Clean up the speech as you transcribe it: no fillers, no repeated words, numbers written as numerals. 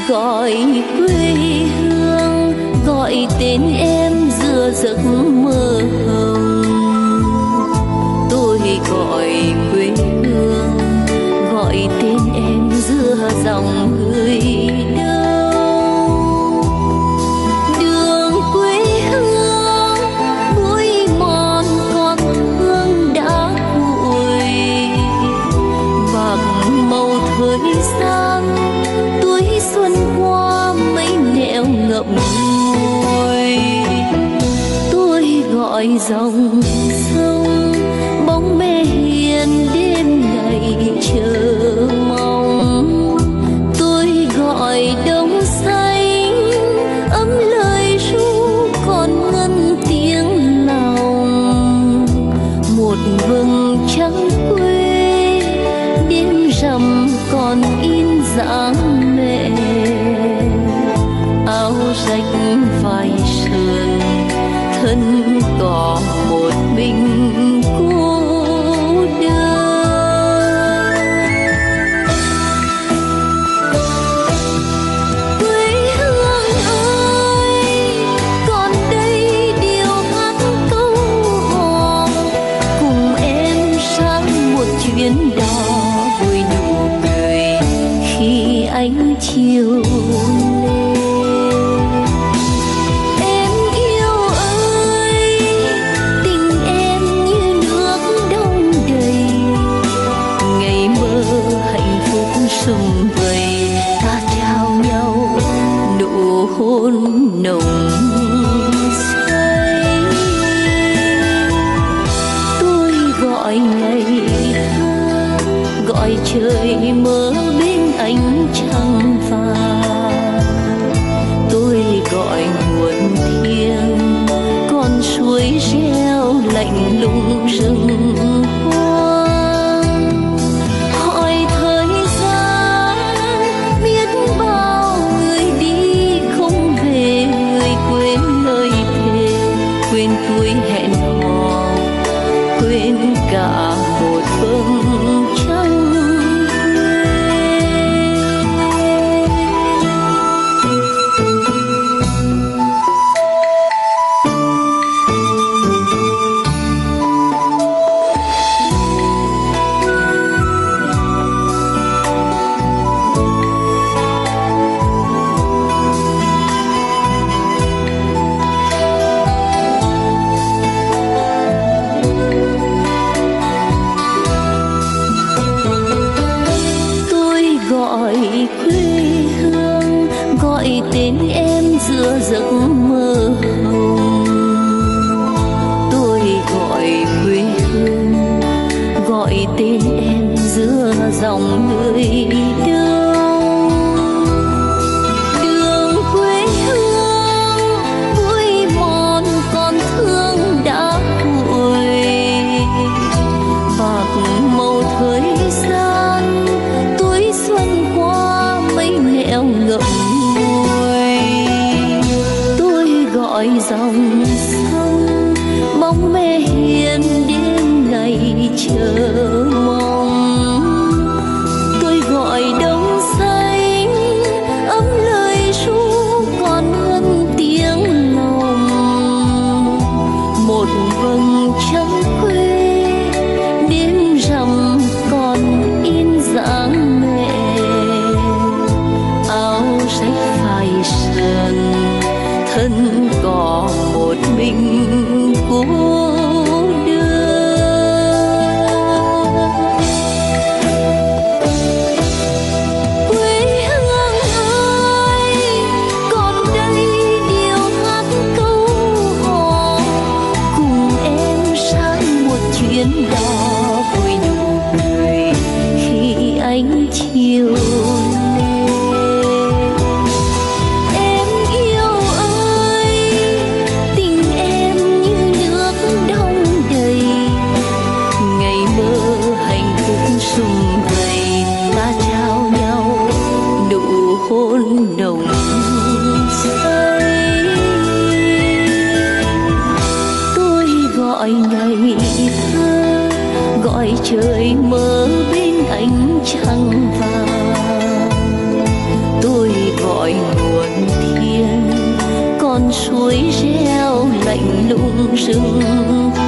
gọi quê hương, gọi tên em giữa giấc mơ hồng. Tôi gọi quê hương, gọi tên em giữa dòng người đâu. Đường quê hương bụi mòn còn hương đã nguội, bạc màu thời gian tuổi xuân qua mấy nẻo ngậm ngùi. Tôi gọi dòng sông bóng mê hiền đêm ngày chờ mong. Tôi gọi đông xanh ấm lời ru còn ngân tiếng lòng. Một vầng trăng quê đêm rằm còn in dáng mẹ, áo rách vai sườn thân có một mình cô đơn. Quê hương ơi, còn đây điều hát câu hò, cùng em sang một chuyến đò vui nụ cười khi ánh chiều sum vầy. Ta trao nhau nụ hôn nồng say. Tôi gọi ngày tháng, gọi trời mơ bên ánh trăng vàng. Tôi gọi nguồn thiêng con suối reo lạnh lùng rừng cuối hẹn hò, quên cả một vầng trăng tên em giữa giấc mơ hồng. Tôi gọi quê hương, gọi tên em giữa dòng người đâu. Đường quê hương bụi mòn còn thương đã nguội, bạc màu thời gian tuổi xuân qua mấy nẻo ngậm. Gọi dòng sông bóng mê hiền đêm ngày chờ mong. Tôi gọi đông xanh ấm lời ru còn hơn tiếng lòng. Một vầng trăng quê đêm rằm còn in dáng mẹ, áo rách vai sườn thân có một mình cô đơn. Quê hương ơi, còn đây điều hát câu hò, cùng em sang một chuyến đò vui nụ cười khi ánh chiều sum vầy. Ta trao nhau nụ hôn nồng say. Tôi gọi ngày thơ, gọi trời mơ bên ánh trăng vàng. Tôi gọi núi reo lạnh lùng rừng